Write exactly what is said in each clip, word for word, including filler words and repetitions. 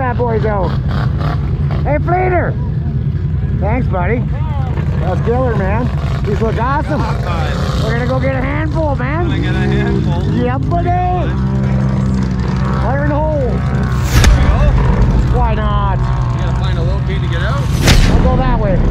bad boys out. Hey, Fleeter! Thanks, buddy. That's killer, man. These look awesome. We're gonna go get a handful, man. Gonna get a handful. Yeah, buddy. Fire in the hole. Why not? You gotta find a low key to get out. I'll go that way.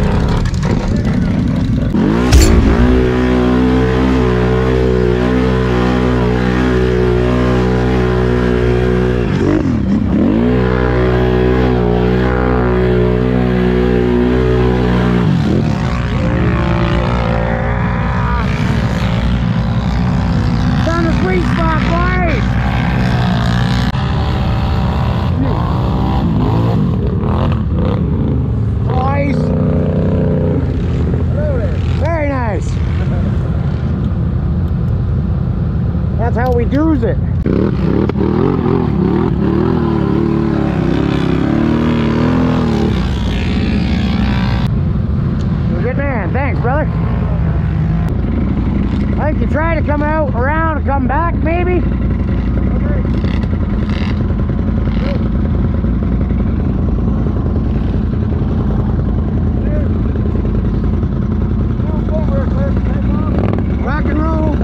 That's how we do's it. You're a good man. Thanks, brother. I think you try to come out around and come back, maybe. Rock and roll.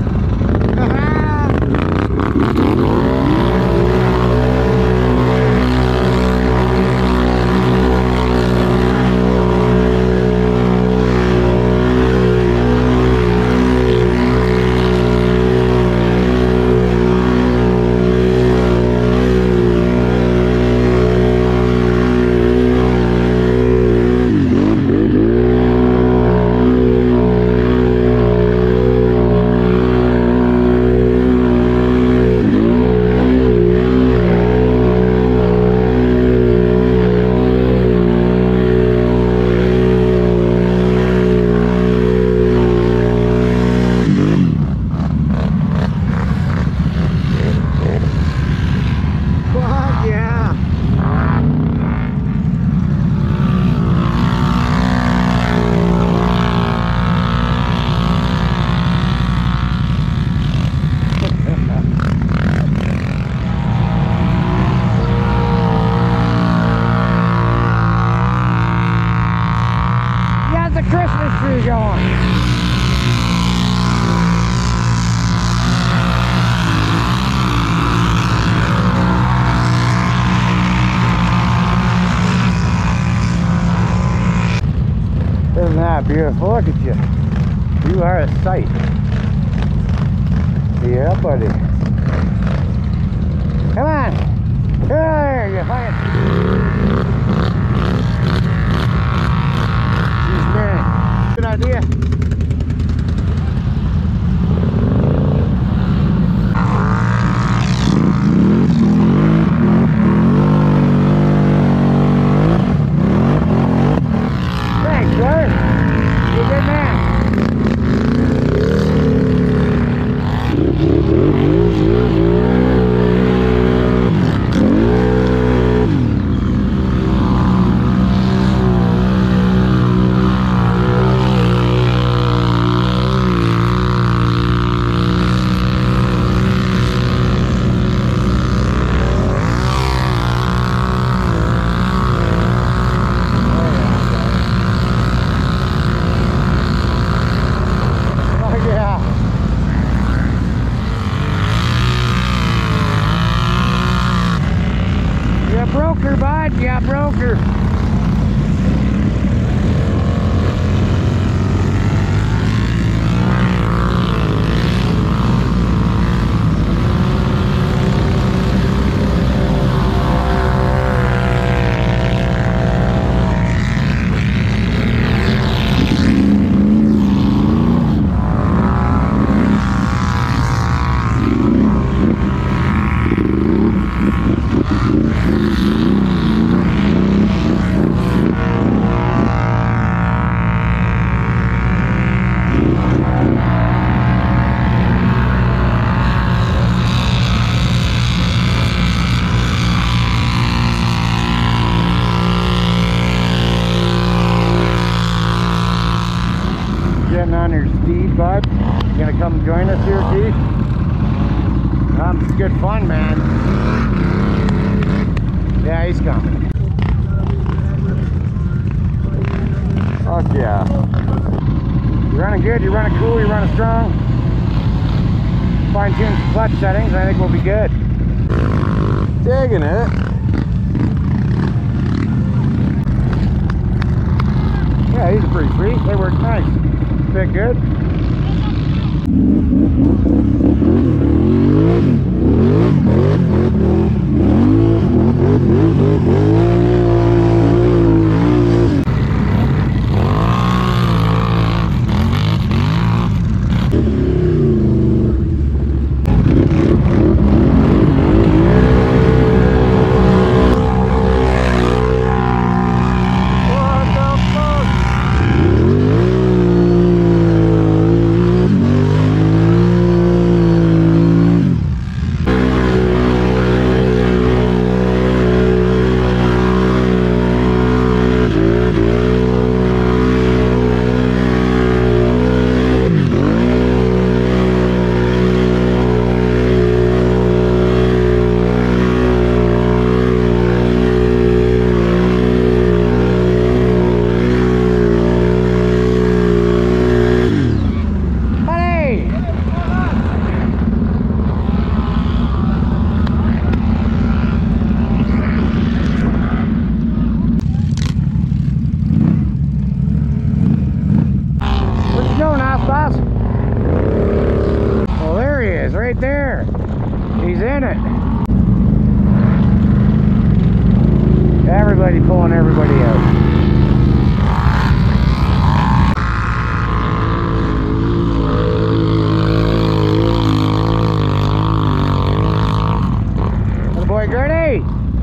Isn't that beautiful? Look at you. You are a sight. Yeah, buddy. Come on. There you find Jeez, man. Good idea. Broker, bud. Yeah, broker. On your speed, bud. You gonna come join us here, Keith? Um, it's good fun, man. Yeah, he's coming. Fuck yeah. You're running good, you're running cool, you're running strong. Fine-tune some clutch settings, I think we'll be good. Digging it. Yeah, these are pretty sweet. They work nice. Fit good. Right there. He's in it. Everybody pulling everybody out. Little boy Gertie.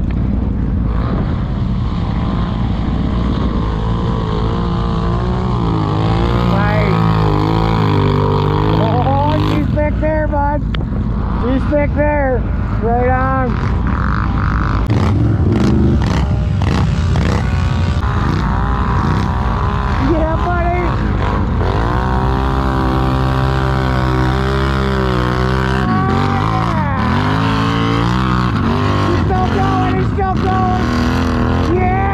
Thick there, bud. He's thick there. Right on. Yeah, buddy. He's still going. He's still going. Yeah.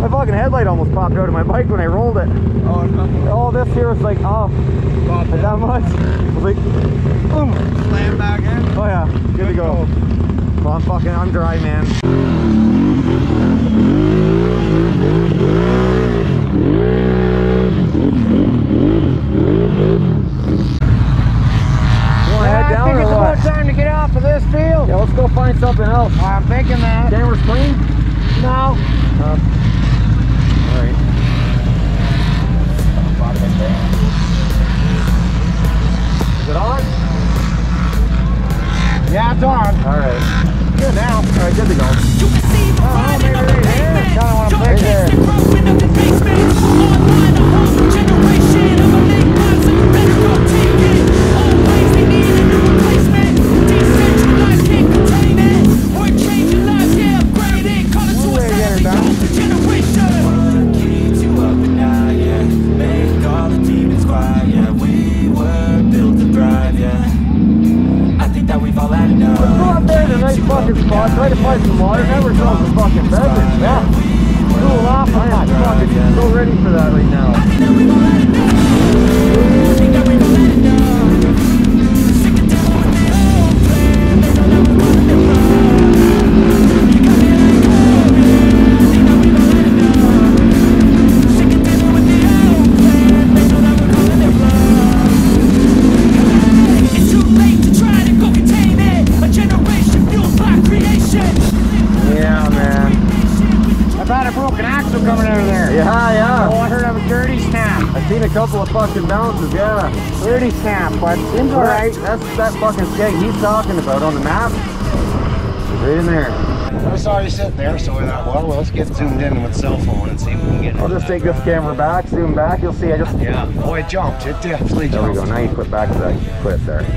My fucking headlight almost popped out of my bike when I rolled it. Oh, no. All this here was like off. Popped Like that much. I was like, boom. Slam back in. Oh yeah, good, good to go. go. Well, I'm fucking, I'm dry, man. Yeah, down I think or it's what? about time to get off of this field. Yeah, let's go find something else. I'm thinking that. Camera's clean? No. Uh, Alright. Is it on? Yeah, it's on. Alright. Good now. Alright, good to go. You can see the Oh, maybe right here. Kind of want to play there. growing up in basements. Online, a whole generation of a big boss, so you better go take it. Always they need a new replacement. Decentralized, can't contain it. Or change your lives, yeah, upgrade it. Call it suicide, generation. What keeps you up at night, yeah? Make all the demons quiet, yeah. We were built to thrive, yeah. I think that we've all had enough. Let's go up there in a nice fucking spot, try to find some water, never throw some fucking beverage. Yeah. Cool off, I am fucking so ready for that right now. I think that we've all had enough. I think that we've all had enough. Sick of dealing with the old plan. They know that we're running their run. You got me like, oh yeah. I think that we've all had enough. Sick of dealing with the old plan. They know that we're calling their bluff. It's too late to try to go contain it. A generation fueled by creation. Yeah, man. I've had a broken axle coming out of there. Yeah, Oh, yeah. I heard of a dirty snap. I've seen a couple of fucking bounces, yeah. Dirty snap, but seems alright. That's that fucking skeg he's talking about on the map. Right in there. I saw you sitting there, so I thought, well, let's get zoomed in with cell phone and see if we can get it. I'll just take this camera back, zoom back, you'll see I just... Yeah. Oh, it jumped. It definitely There we jumped. go, now you put back to that, you put it there.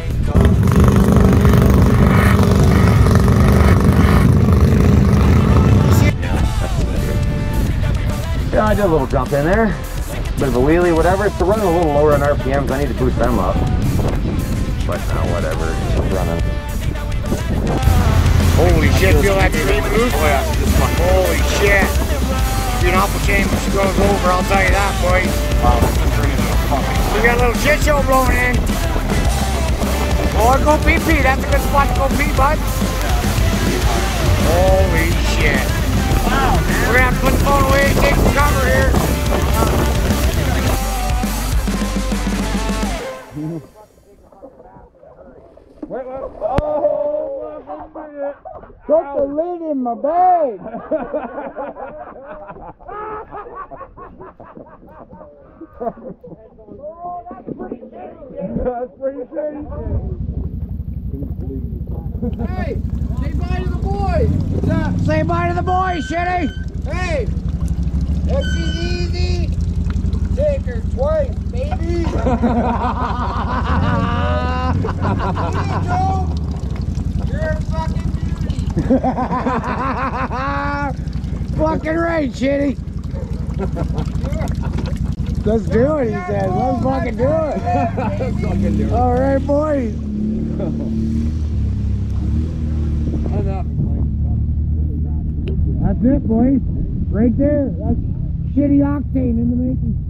Yeah, I did a little jump in there. Bit of a wheelie, whatever. It's running a little lower on R P Ms. I need to boost them up. But now, whatever. It's running. Holy shit, feel that screen move? Oh yeah, holy shit. If you're not the chain goes over, I'll tell you that, boy. Wow, this is turning into a fucking... We got a little shit show blowing in. Oh, go pee pee. That's a good spot to go pee, bud. Holy shit. Wow, man. We're gonna have to put the phone away and take some cover here. Wait, wait. Oh, Put the lid in my bag. that's pretty shady. Hey, say bye to the boys. What's up? Say bye to the boys, Shitty. Hey, X is easy. Take her twice, baby. Easy, Joe. You're a fucking beauty. Fucking right, Shitty. Let's do it, he says. Let's fucking do it. Let's fucking do it. All right, boys. Enough. That's it, boys. Right there. That's shitty octane in the making.